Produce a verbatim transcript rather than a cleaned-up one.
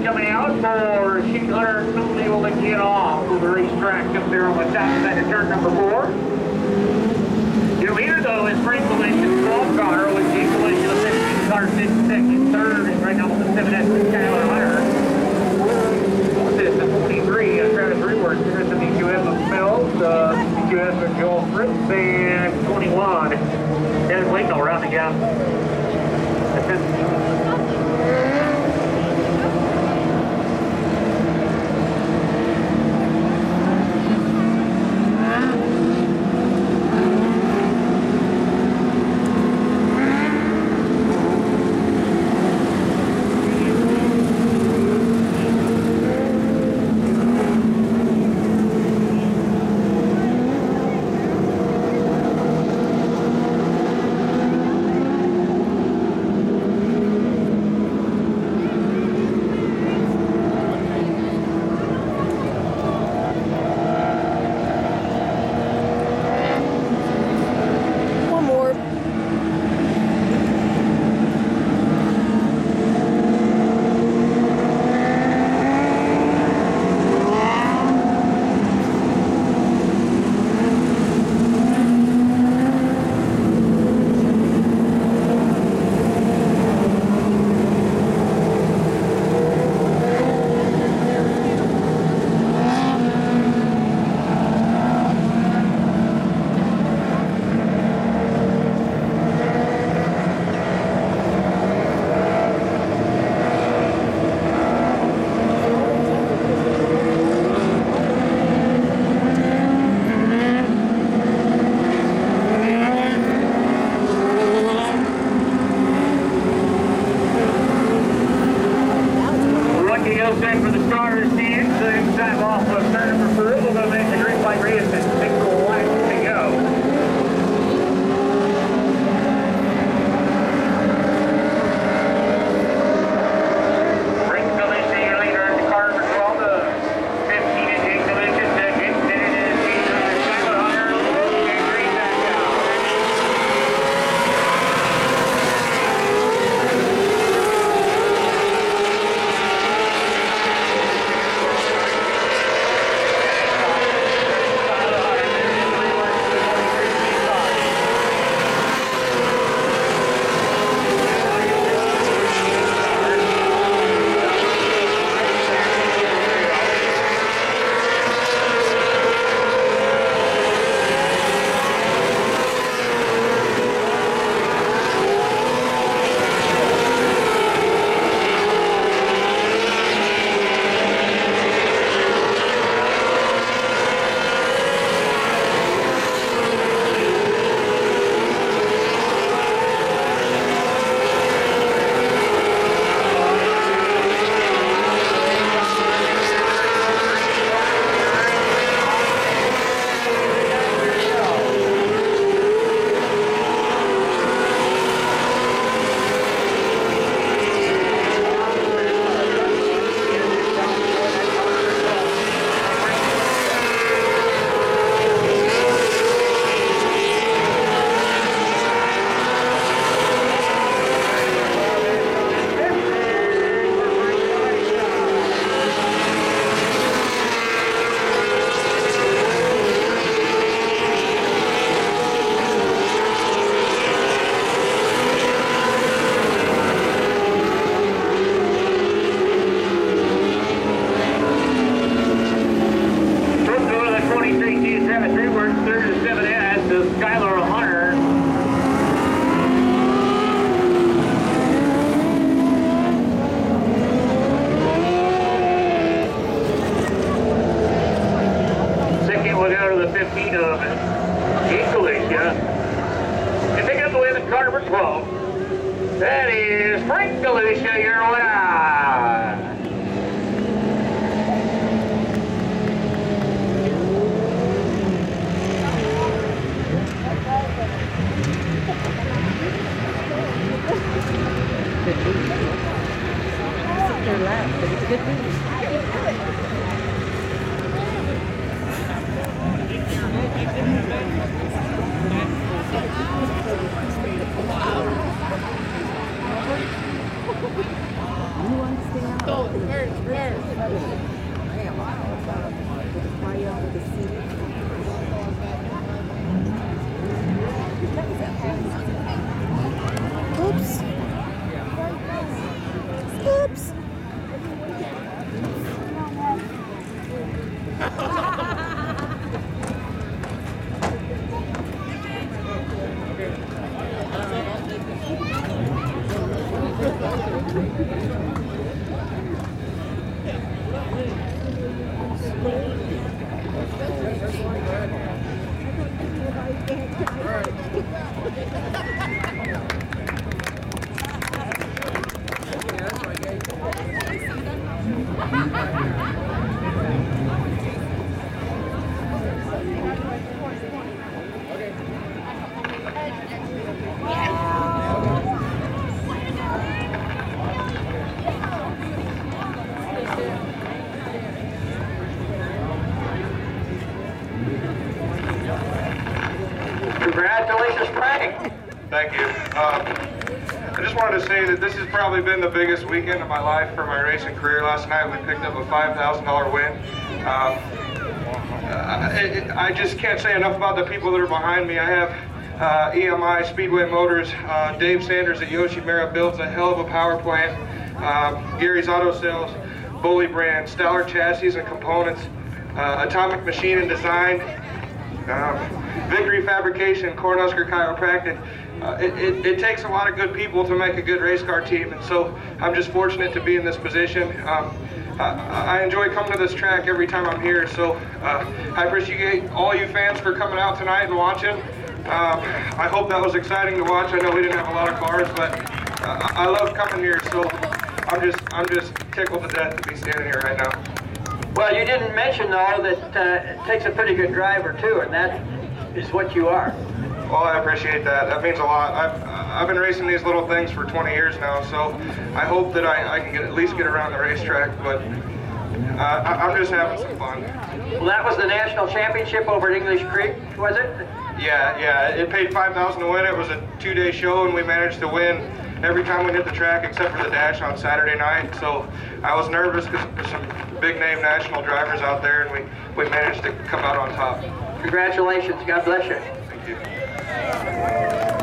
coming out for sheet hunter not able to get off of the racetrack up there on the top side of turn number four. Your leader, though, is Frank Collision, twelve car with G Collision of fifteen car, six, second, third, and right now with the seven S Skylar Hunter. This is twenty-three, uh, Travis Reworth, here's the D Q S of Mills, uh, D Q S of Joel Fritz, and twenty-one. Dennis Waco rounding out. That's it. For the starters, team, so time off of turn number three. We're going to make the green flag race and six little laps to go. Frank Collision, your leader in the car number twelve, the fifteen is Jake Collision, second, and it is Skylar Hunter, and green back out. Skylar Hunter. Second will go to the fifteen of Jake Galicia. And pick up the win in car number twelve. That is Frank Galicia, your winner. They're loud, but it's a good news. You want to stay out? Oops. Oops. Congratulations, Frank. Thank you. Um, I just wanted to say that this has probably been the biggest weekend of my life for my racing career. Last night we picked up a five thousand dollar win. Um, I, I just can't say enough about the people that are behind me. I have uh, E M I Speedway Motors. Uh, Dave Sanders at Yoshimura builds a hell of a power plant. Um, Gary's Auto Sales, Bully Brand, Stellar Chassis and Components, uh, Atomic Machine and Design, um, Victory Fabrication, Cornhusker Chiropractic. Uh, it, it, it takes a lot of good people to make a good race car team, and so I'm just fortunate to be in this position. Um, I, I enjoy coming to this track every time I'm here, so uh, I appreciate all you fans for coming out tonight and watching. Um, I hope that was exciting to watch. I know we didn't have a lot of cars, but uh, I love coming here, so I'm just I'm just tickled to death to be standing here right now. Well, you didn't mention, though, that uh, it takes a pretty good driver, too, and that is what you are. Well, I appreciate that. That means a lot. I've, I've been racing these little things for twenty years now, so I hope that I, I can get, at least get around the racetrack, but uh, I, I'm just having some fun. Well, that was the national championship over at English Creek, was it? Yeah, yeah. It paid five thousand dollars to win. It was a two-day show, and we managed to win every time we hit the track except for the dash on Saturday night. So I was nervous because there's some big-name national drivers out there, and we, we managed to come out on top. Congratulations. God bless you. Thank you.